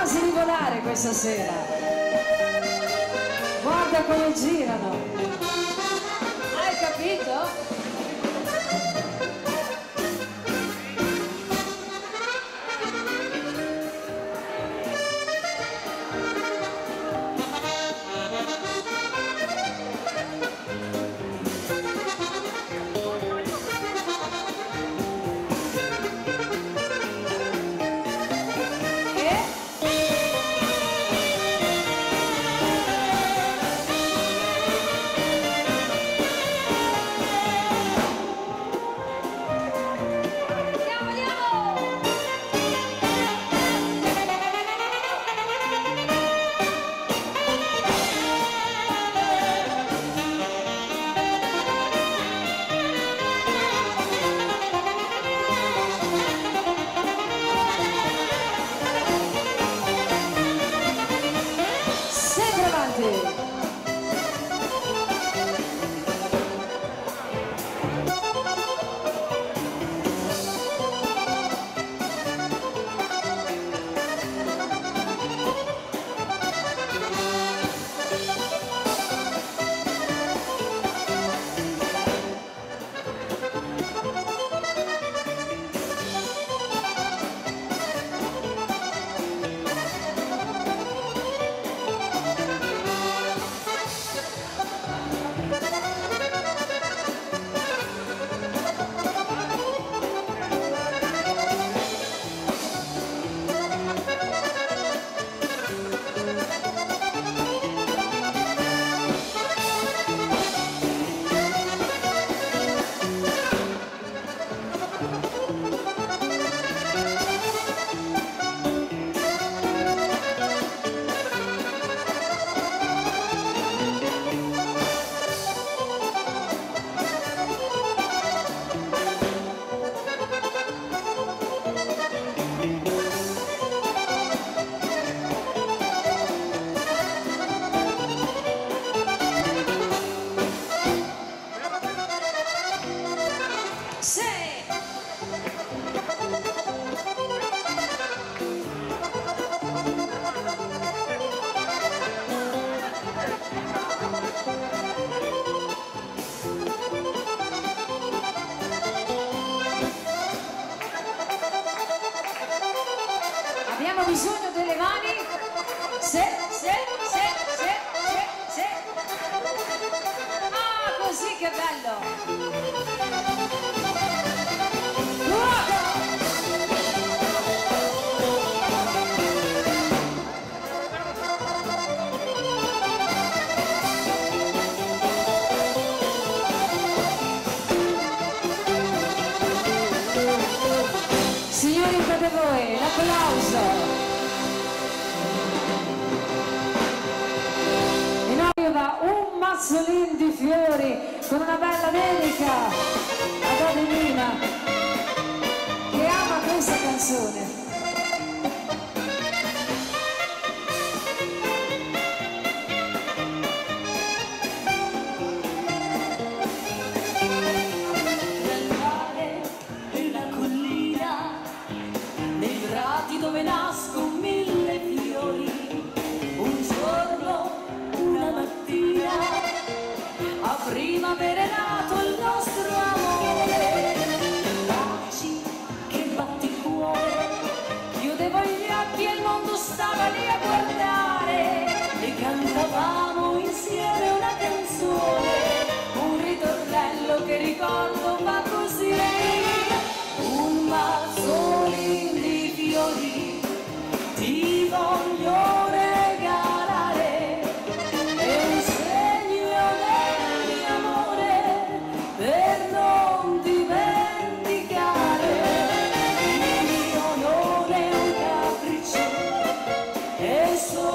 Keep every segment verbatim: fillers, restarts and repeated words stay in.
quasi di volare questa sera. Guarda come girano. Hai capito? Abbiamo bisogno delle mani. Se, se, se, se, se, se. Ah, così che bello. Signori, per voi, l'applauso. In noi va un mazzolin di fiori con una bella dedica ad Adelina che ama questa canzone. Dove nascono mille fiori, un giorno, una mattina, a primavera è nato il nostro amore. Baci che batti il cuore, chiudevo gli occhi e il mondo stava lì a guardare e cantavamo insieme una canzone, un ritornello che ricordo va così. Un mazzolin di fiori ti voglio regalare, è un segno del mio amore per non dimenticare. Il mio non è un capriccio, è solo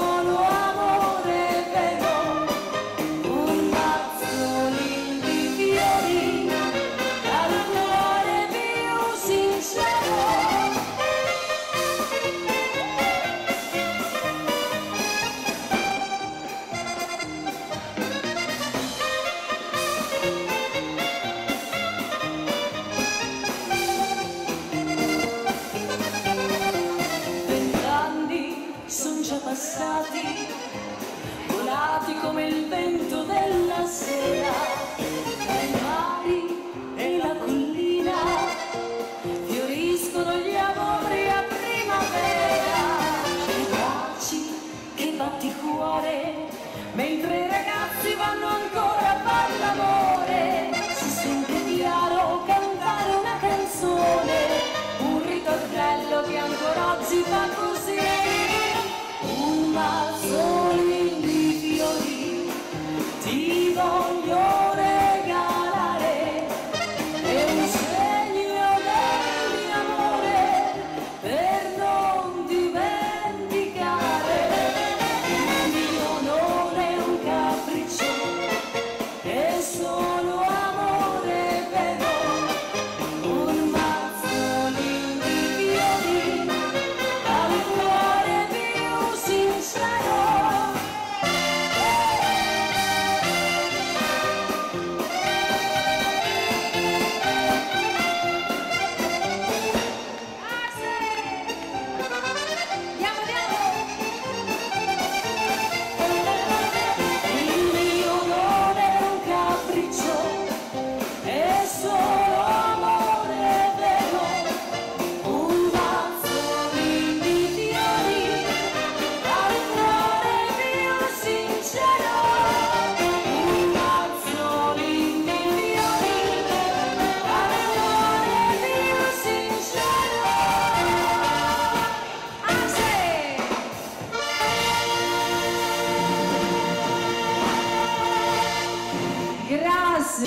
mentre i ragazzi vanno ancora a fare l'amore, si sente chiaro cantare una canzone, un ritornello che ancora oggi fa così. Un mazzolin di fiori ti voglio regalare, è un segno del mio amore per non dimenticare. Il mio non è un capriccio, è solo amore vero, un mazzolin di fiori dal cuore più sincero. Il mio non è un capriccio, è solo amore vero, un mazzolin di fiori dal cuore più sincero, un mazzolin di fiori dal cuore più sincero. Grazie.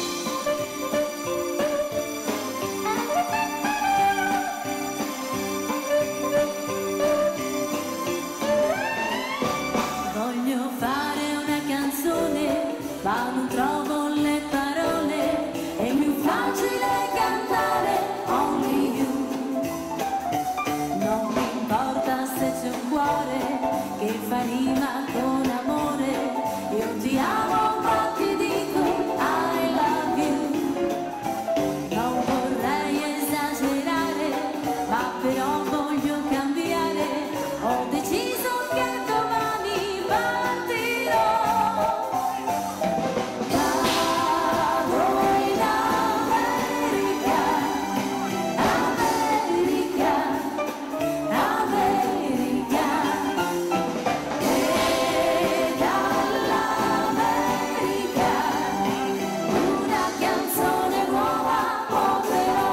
Voglio fare una canzone, ma non trovo le parole, è più facile cantare Only You. Non mi importa se c'è un cuore che fa rima con amore, io ti amo ma ti dico I love you. Non vorrei esagerare, ma però voglio cambiare, ho deciso che domani partirò. Vado in America, America, America, e dall'America una canzone nuova porterò.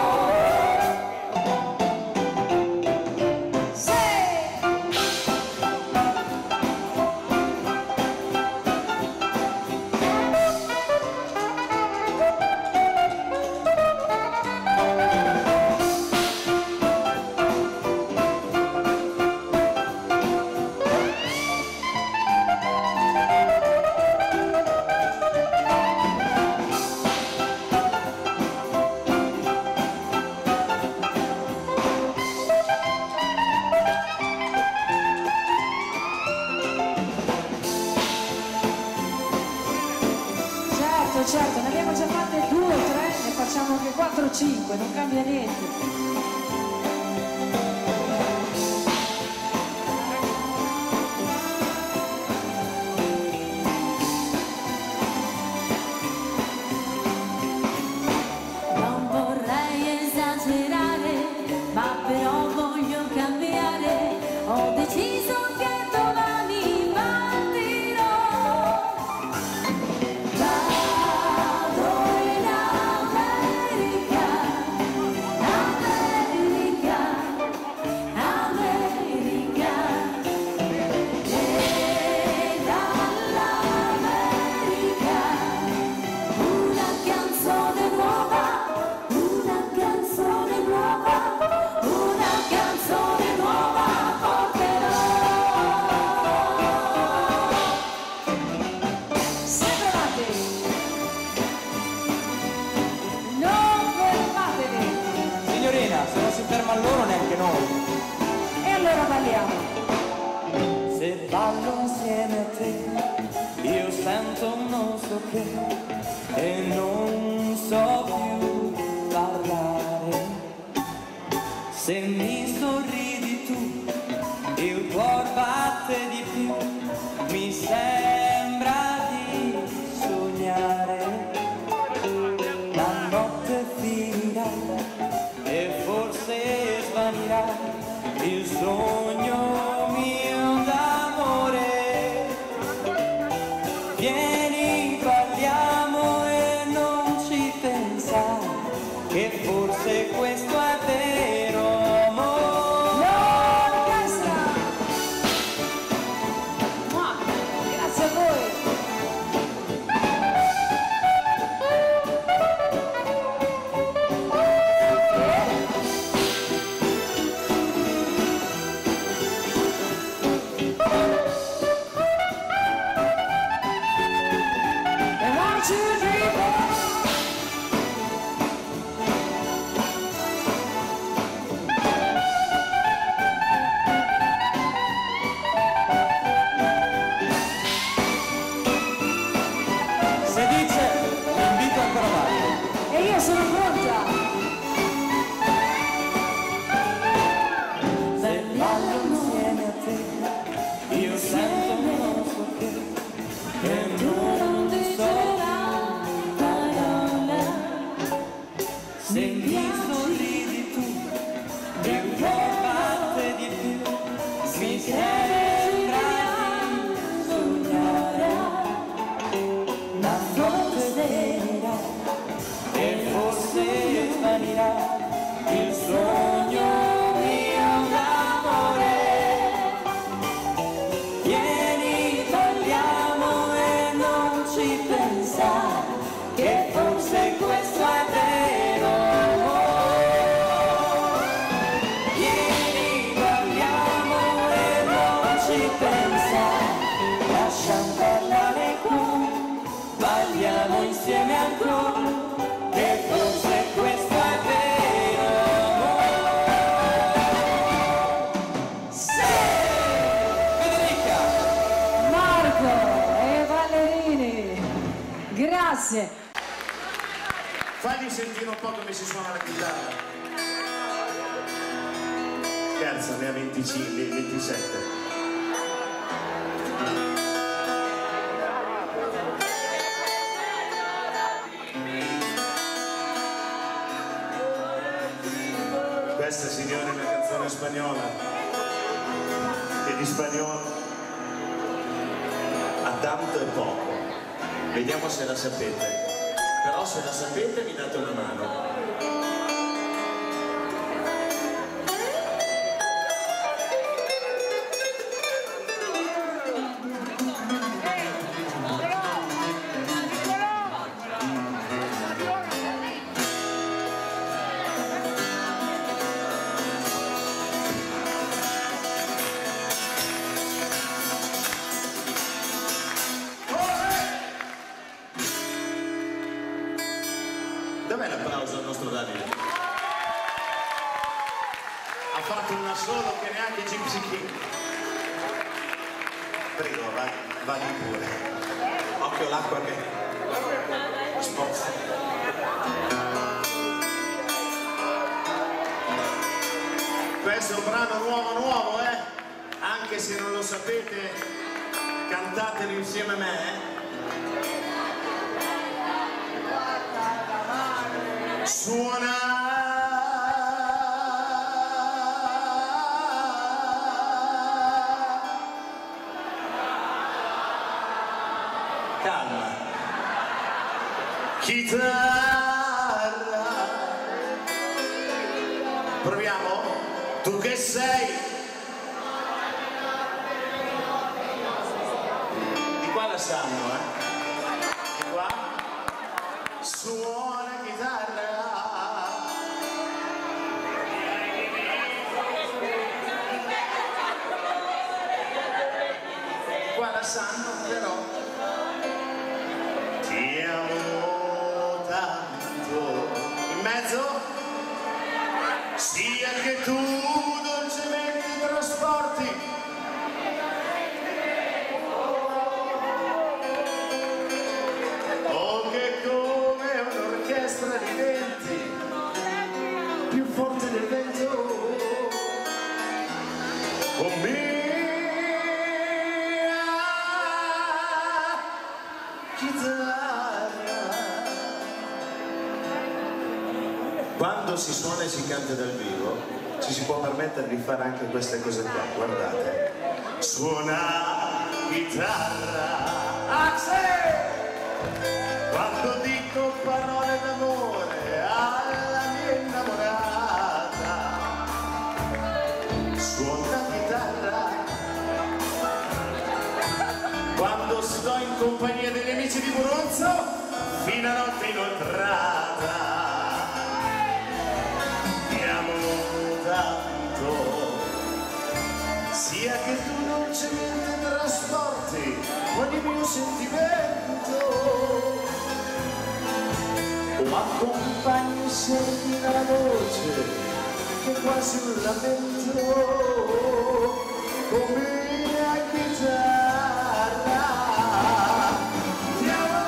Certo, certo, ne abbiamo già fatte due o tre, ne facciamo anche quattro o cinque, non cambia niente. Non vorrei esagerare, ma però voglio cambiare, ho deciso che domani partirò. Vado in America, America, America, e dall'America una canzone nuova, una canzone nuova, una canzone nuova porterò. Sempre avanti. Non fermatevi. Signorina, se non si ferma loro neanche noi. E allora balliamo. Se ballo insieme a te, io sento non so che, e non so più parlare. Se mi sorridi tu, il cuore batte di più, mi sembra di sognare. La notte finirà e forse svanirà il sogno mio d'amore. sembra di sognare, ma forse finirà e forse svanirà il sogno mio d'amore. Vieni, balliamo e non ci pensare che forse questo è vero. Vieni, balliamo e non ci pensare, lasciamo parlare qua, balliamo insieme ancora, che forse questo è vero. Sì! Federica! Marco e ballerini, grazie. Fagli sentire un po' come si suona la chitarra. Scherzo, ne ha venticinque, ventisette. Questa, signore, è una canzone spagnola e di spagnolo ha tanto e poco. Vediamo se la sapete. Però se la sapete mi date una mano. Dov'è l'applauso al nostro Davide? Ha fatto un assolo che neanche Gypsy King. Prego, vai, vai pure. Occhio l'acqua che spozza. Questo è un brano nuovo nuovo, eh? Anche se non lo sapete, cantatelo insieme a me, eh? Suona calma chitarra. Proviamo? Tu che sei? Di qua la sanno, eh? Di qua? Suona chitarra. Qua la sanno, però ti amo tanto. In mezzo sia che tu dolcemente trasporti o che come un'orchestra diventi più forte del vento con me. Quando si suona e si canta dal vivo ci si può permettere di fare anche queste cose qua, guardate. Suona chitarra, quando dico parole d'amore alla mia innamorata. Suona chitarra, quando sto in compagnia degli amici di Buronzo fino a notte inoltrata. Sia che tu dolcemente trasporti ogni mio sentimento o accompagni e senti la voce che è quasi un lamento come a chitarra. Ti amo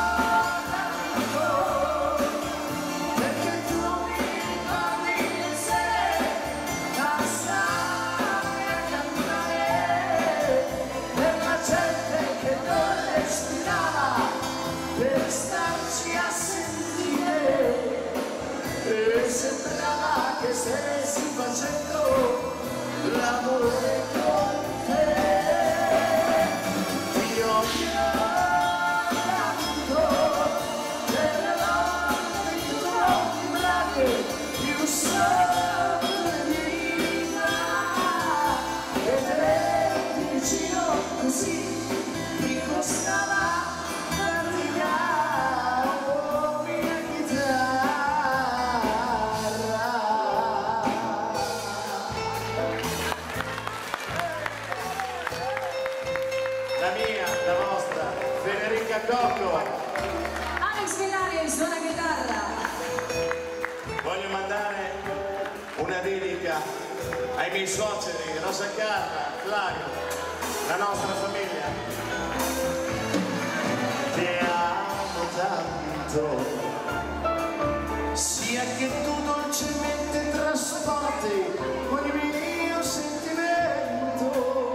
tanto perché tu mi parli di sé, ma sai a cantare per la gente che non respirava, per starci a sentire e sembrava che stessi facendo Cocco. Alex Milani suona chitarra. Voglio mandare una dedica ai miei suoceri, Rosa Carla, Flavio, la nostra famiglia. Ti amo tanto, sia che tu dolcemente trasporti ogni mio sentimento,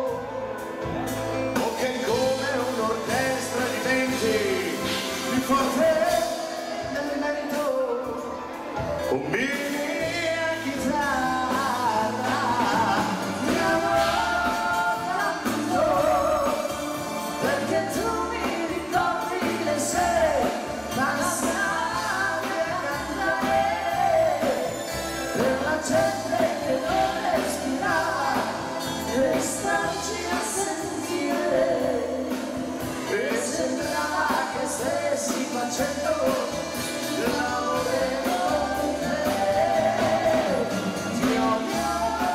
o che come un'orchestra diventi più forte del vento, con mia chitarra. Ti amo tanto, perché tu mi ricordi le sere passate a cantare per la gente che non respirava, per starci a sentire, e sembrava che stessi facendo l'amore con te. Ti odio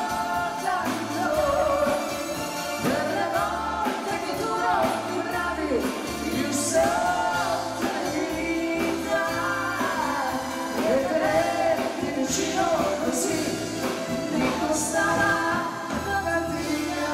tanto per le volte che tu non vibravi più sotto le dita, e tenerti vicino così mi costava una fatica.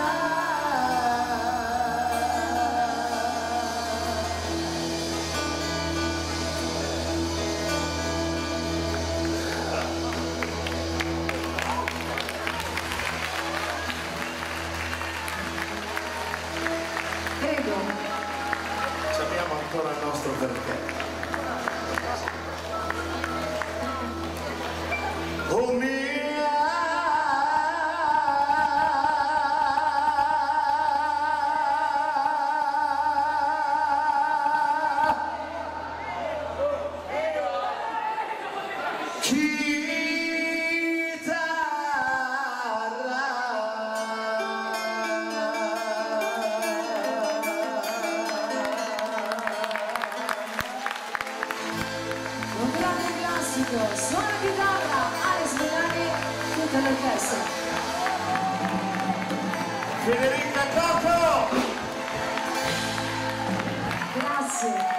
Credo. Ci abbiamo ancora il nostro perché. Oh mia Un grande classico, suona chitarra, Alex Milani, tutta l'orchestra. Federica Cocco. Grazie.